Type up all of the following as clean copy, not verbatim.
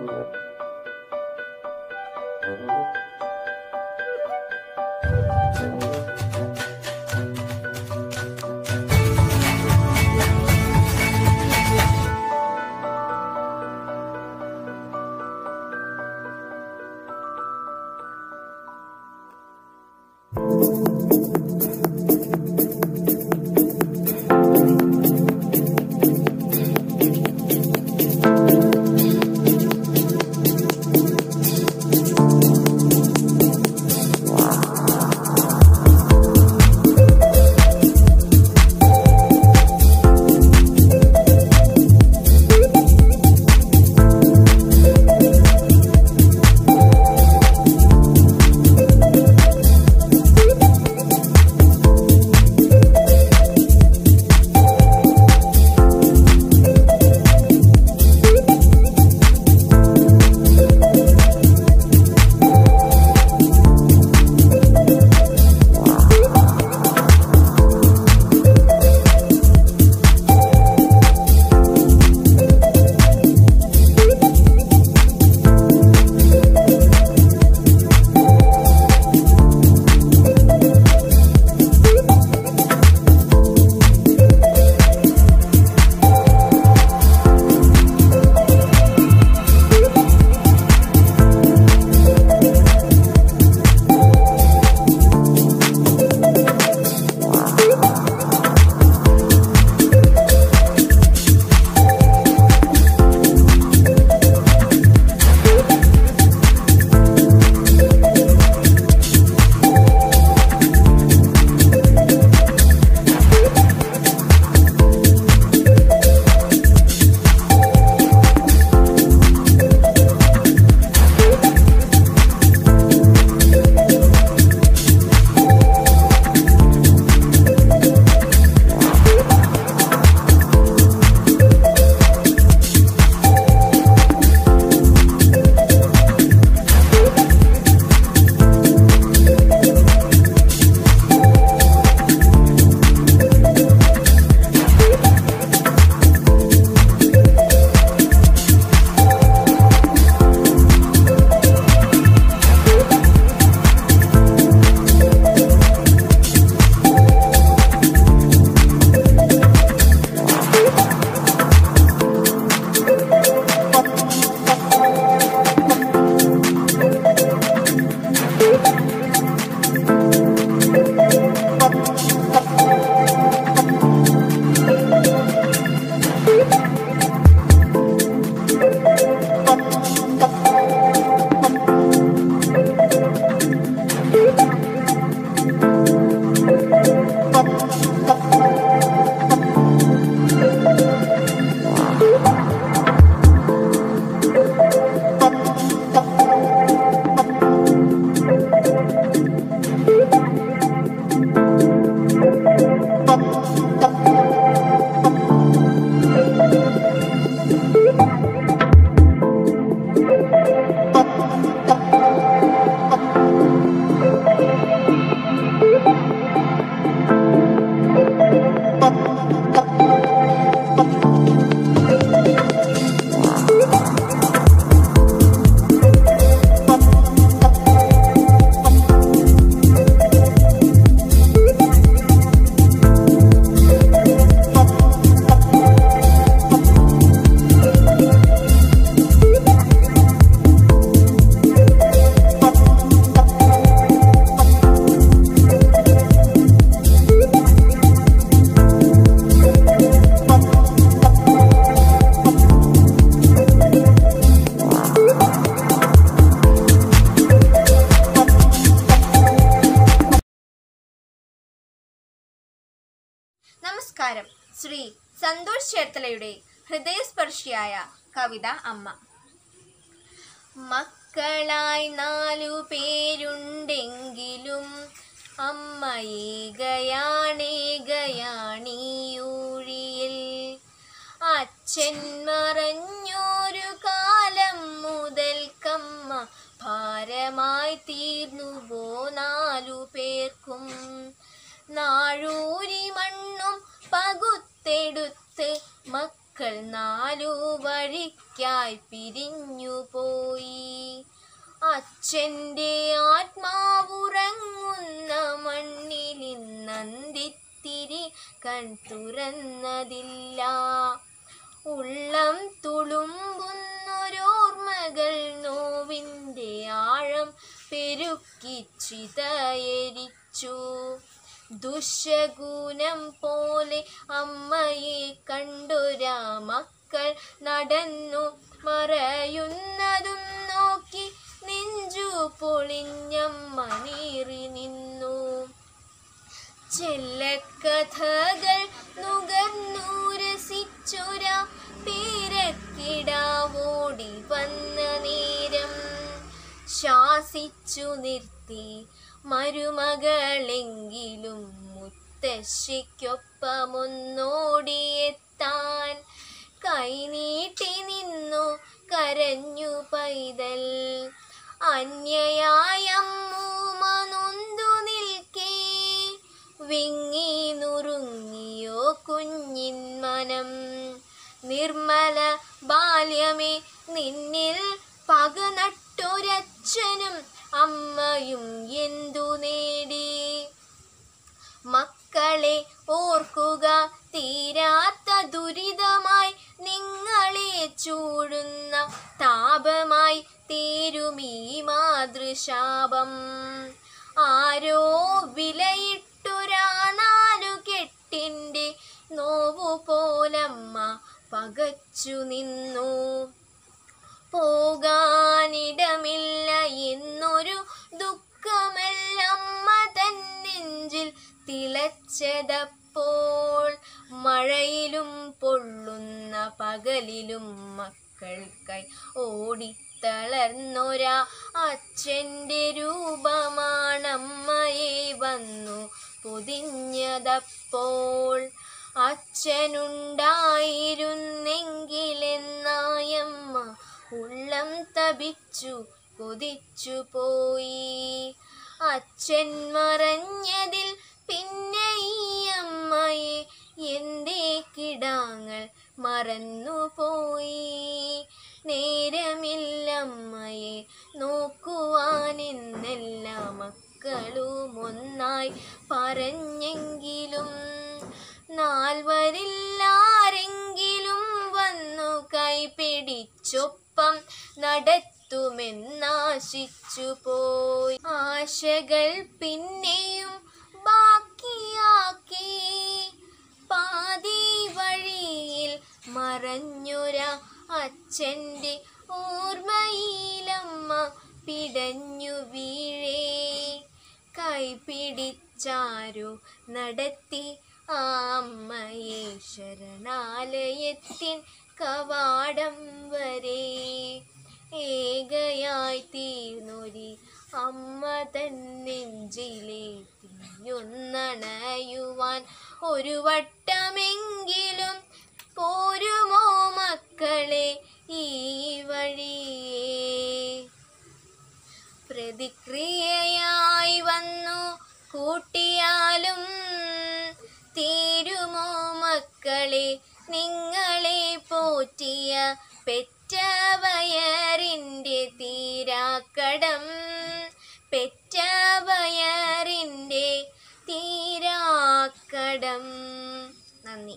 നമസ്കാരം. ശ്രീ സന്തോഷ് ചേർത്തലയുടെ ഹൃദയസ്പർശിയായ കവിത അമ്മ. മക്കളായി 4 പേരുണ്ടെങ്കിലും അമ്മ ഏകയാണേകയാണീയൂഴിയിൽ. അച്ഛൻ മറഞ്ഞൊരു കാലം മുതൽക്കമ്മ ഭാരമായി തീർന്നുവോ 4 പേർക്കും. നാഴൂരി മണ്ണും പകുത്തെടുത്ത് മക്കൾ 4 വഴിക്ക് തനിക്കായി പിരിഞ്ഞു പോയി. അച്ഛൻ്റെ ആത്മാവുറങ്ങുന്ന മണ്ണിലിന്നന്തിത്തിരി കൺ തുറന്നതില്ല. ഉള്ളം തുളുമ്പുന്നൊരോർമ്മകൾ നോവിൻ്റെ ആഴം പെരുക്കി ചിതയരിച്ചു. ദുശകുനം പോലെ അമ്മയെ കണ്ടൊരാ മക്കൾ നടന്നു മറയുന്നതും നോക്കി നെഞ്ചു പൊളിഞ്ഞമ്മ നീറി നിന്നു. ചെല്ലക്കഥകൾ നുകർന്നു രസിച്ചൊരാ പേരക്കിടാവോടി വന്ന നേരം ശാസിച്ചു നിർത്തി മരുമകളെങ്കിലും മുത്തശ്ശിക്കൊപ്പമൊന്നോടിയെത്താൻ. കൈനീട്ടി നിന്നു കരഞ്ഞു പൈതൽ. അന്യയായ അമ്മൂമ്മ നൊന്തു നിൽക്കേ വിങ്ങി നുറുങ്ങിയോ കുഞ്ഞിൻ മനം. നിർമ്മല ബാല്യമേ, നിന്നിൽ പക നട്ടൊരച്ഛനും അമ്മയും എന്തു നേടി? മക്കളെ ഓർക്കുക, തീരാത്ത ദുരിതമായി നിങ്ങളെ ചൂടുന്ന താപമായി തീരുമീ മാതൃശാപം. ആരോ വിലയിട്ടൊരാ നാലുകെട്ടിൻ്റെ നോവുപോലമ്മ പകച്ചു നിന്നു. പോകാനിടമില്ല എന്നൊരു ദുഃഖമെല്ലമ്മ തൻ നെഞ്ചിൽ തിളച്ചതപ്പോൾ. മഴയിലും പൊള്ളുന്ന പകലിലും മക്കൾക്കായി ഓടിത്തളർന്നൊരാ അച്ഛൻ്റെ രൂപമാണമ്മയെ വന്നു പൊതിഞ്ഞതപ്പോൾ. അച്ഛനുണ്ടായിരുന്നെങ്കിലെന്നായമ്മ ഉള്ളം തപിച്ചു കൊതിച്ചു പോയി. അച്ഛൻ മറഞ്ഞതിൽ പിന്നെ ഈ അമ്മയെ എന്തേ കിടാങ്ങൾ മറന്നുപോയി. നേരമില്ലമ്മയെ നോക്കുവാനെന്നെല്ലാ മക്കളും ഒന്നായി പറഞ്ഞെങ്കിലും നാൽവരില്ലാരെങ്കിലും വന്നു കൈപിടിച്ചൊപ്പം നടത്തുമെന്നാശിച്ചു പോയി. ആശകൾ പിന്നെയും ബാക്കിയാക്കി പാതി വഴിയിൽ മറഞ്ഞൊരാ അച്ഛൻ്റെ ഓർമ്മയിലമ്മ പിടഞ്ഞു വീഴേ. കൈപിടിച്ചാരോ നടത്തി ആ അമ്മയെ ശരണാലയത്തിൻ കവാടം വരെ. ഏകയായി തീർന്നൊരി അമ്മ തൻ നെഞ്ചിലെ തീയൊന്നണയുവാൻ ഒരു വട്ടമെങ്കിലും പോരുമോ മക്കളെ ഈ വഴിയേ? പ്രതിക്രിയയായി വന്നു കൂട്ടിയാലും തീരുമോ മക്കളെ നിങ്ങളെ പോറ്റിയ പെറ്റവയറിൻ്റെ തീരാക്കടം? പെറ്റവയറിൻ്റെ തീരാക്കടം. നന്ദി.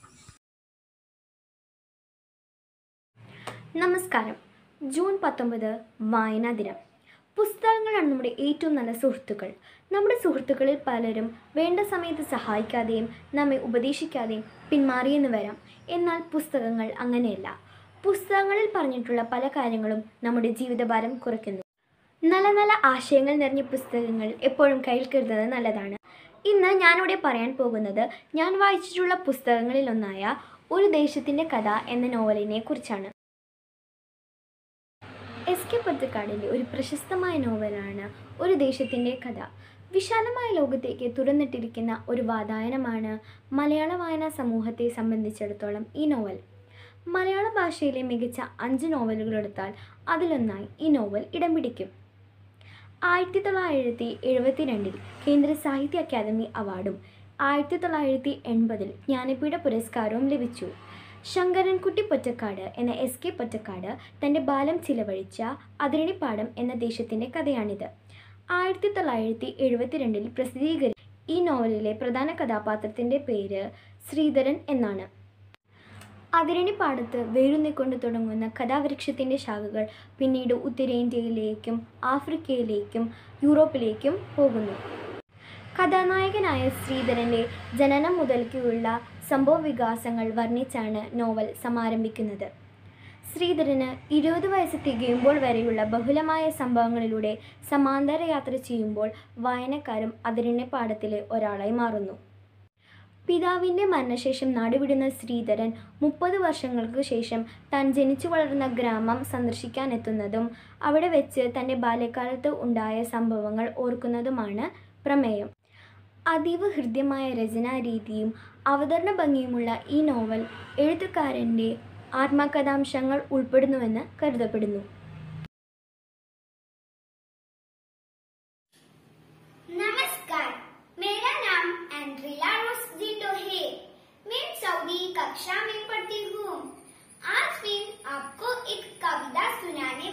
നമസ്കാരം. ജൂൺ 19 വായനാ ദിനം. പുസ്തകങ്ങളാണ് നമ്മുടെ ഏറ്റവും നല്ല സുഹൃത്തുക്കൾ. നമ്മുടെ സുഹൃത്തുക്കളിൽ പലരും വേണ്ട സമയത്ത് സഹായിക്കാതെയും നമ്മെ ഉപദേശിക്കാതെയും പിന്മാറിയെന്ന് വരാം. എന്നാൽ പുസ്തകങ്ങൾ അങ്ങനെയല്ല. പുസ്തകങ്ങളിൽ പറഞ്ഞിട്ടുള്ള പല കാര്യങ്ങളും നമ്മുടെ ജീവിതഭാരം കുറയ്ക്കുന്നു. നല്ല നല്ല ആശയങ്ങൾ നിറഞ്ഞ പുസ്തകങ്ങൾ എപ്പോഴും കയ്യിൽ കരുതുന്നത് നല്ലതാണ്. ഇന്ന് ഞാനിവിടെ പറയാൻ പോകുന്നത് ഞാൻ വായിച്ചിട്ടുള്ള പുസ്തകങ്ങളിലൊന്നായ ഒരു ദേശത്തിൻ്റെ കഥ എന്ന നോവലിനെ കുറിച്ചാണ്. എസ്.കെ. പൊറ്റക്കാടിൻ്റെ ഒരു പ്രശസ്തമായ നോവലാണ് ഒരു ദേശത്തിൻ്റെ കഥ. വിശാലമായ ലോകത്തേക്ക് തുറന്നിട്ടിരിക്കുന്ന ഒരു വാതായനമാണ് മലയാള വായനാ സമൂഹത്തെ സംബന്ധിച്ചിടത്തോളം ഈ നോവൽ. മലയാള ഭാഷയിലെ മികച്ച 5 നോവലുകളെടുത്താൽ അതിലൊന്നായി ഈ നോവൽ ഇടം പിടിക്കും. 1972 കേന്ദ്ര സാഹിത്യ അക്കാദമി അവാർഡും 1980 ജ്ഞാനപീഠ പുരസ്കാരവും ലഭിച്ചു. ശങ്കരൻകുട്ടി പൊറ്റക്കാട് എന്ന SK പൊറ്റക്കാട് തൻ്റെ ബാല്യം ചിലവഴിച്ച അതിരണിപ്പാടം എന്ന ദേശത്തിൻ്റെ കഥയാണിത്. 1972 പ്രസിദ്ധീകരിച്ച ഈ നോവലിലെ പ്രധാന കഥാപാത്രത്തിൻ്റെ പേര് ശ്രീധരൻ എന്നാണ്. അതിരണിപ്പാടത്ത് വേരൂന്നിക്കൊണ്ട് തുടങ്ങുന്ന കഥാവൃക്ഷത്തിൻ്റെ ശാഖകൾ പിന്നീട് ഉത്തരേന്ത്യയിലേക്കും ആഫ്രിക്കയിലേക്കും യൂറോപ്പിലേക്കും പോകുന്നു. കഥാനായകനായ ശ്രീധരൻ്റെ ജനനം മുതൽക്കുള്ള സംഭവവികാസങ്ങൾ വർണ്ണിച്ചാണ് നോവൽ സമാരംഭിക്കുന്നത്. ശ്രീധരന് 20 വയസ്സ് തികയുമ്പോൾ വരെയുള്ള ബഹുലമായ സംഭവങ്ങളിലൂടെ സമാന്തര യാത്ര ചെയ്യുമ്പോൾ വായനക്കാരും അതിരണിപ്പാടത്തിലെ ഒരാളായി മാറുന്നു. പിതാവിൻ്റെ മരണശേഷം നാടുവിടുന്ന ശ്രീധരൻ 30 വർഷങ്ങൾക്ക് ശേഷം താൻ ജനിച്ചു വളർന്ന ഗ്രാമം സന്ദർശിക്കാനെത്തുന്നതും അവിടെ വെച്ച് തൻ്റെ ബാല്യകാലത്ത് ഉണ്ടായ സംഭവങ്ങൾ ഓർക്കുന്നതുമാണ് പ്രമേയം. അതീവ ഹൃദ്യമായ രചനാരീതിയും അവതരണ ഭംഗിയുമുള്ള ഈ നോവൽ എഴുത്തുകാരൻ്റെ ആത്മകഥാംശങ്ങൾ ഉൾപ്പെടുന്നുവെന്ന് കരുതപ്പെടുന്നു. नमस्कार, मेरा नाम एंड्रिला रोज जिंदो है। मैं सऊदी कक्षा में पढ़ती हूँ। आज मैं आपको एक कविता सुनाने